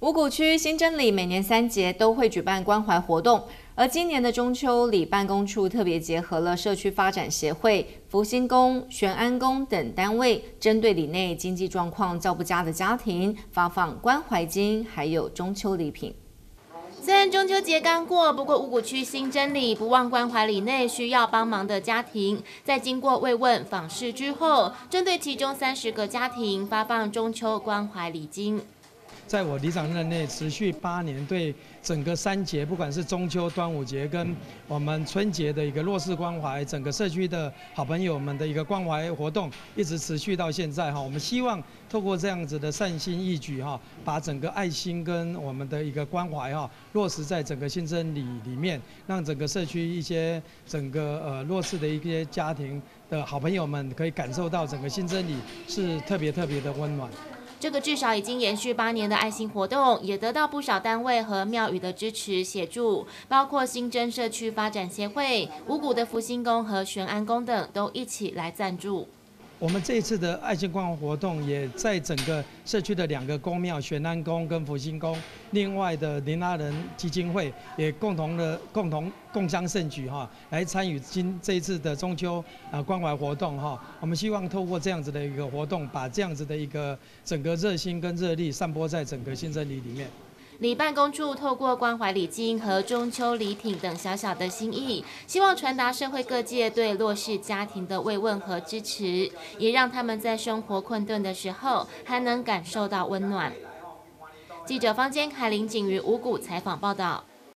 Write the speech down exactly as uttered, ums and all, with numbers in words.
五股区新真里每年三节都会举办关怀活动，而今年的中秋里办公处特别结合了社区发展协会、福星宫、玄安宫等单位，针对里内经济状况较不佳的家庭，发放关怀金，还有中秋礼品。 虽然中秋节刚过，不过五股区新真里不忘关怀里内需要帮忙的家庭，在经过慰问访视之后，针对其中三十个家庭发放中秋关怀礼金。 在我里长任内持续八年，对整个三节，不管是中秋、端午节跟我们春节的一个弱势关怀，整个社区的好朋友们的一个关怀活动，一直持续到现在哈。我们希望透过这样子的善心义举哈，把整个爱心跟我们的一个关怀哈，落实在整个新真里里面，让整个社区一些整个呃弱势的一些家庭的好朋友们可以感受到整个新真里是特别特别的温暖。 这个至少已经延续八年的爱心活动，也得到不少单位和庙宇的支持协助，包括新真社区发展协会、五股的福星宫和玄安宫等都一起来赞助。 我们这一次的爱心关怀活动，也在整个社区的两个宫庙玄安宫跟福星宫，另外的林拉人基金会也共同的共同共襄盛举哈，来参与今这一次的中秋啊关怀活动哈。我们希望透过这样子的一个活动，把这样子的一个整个热心跟热力散播在整个新真里里面。 里办公处透过关怀礼金和中秋礼品等小小的心意，希望传达社会各界对弱势家庭的慰问和支持，也让他们在生活困顿的时候还能感受到温暖。记者方坚凯林景于五股采访报道。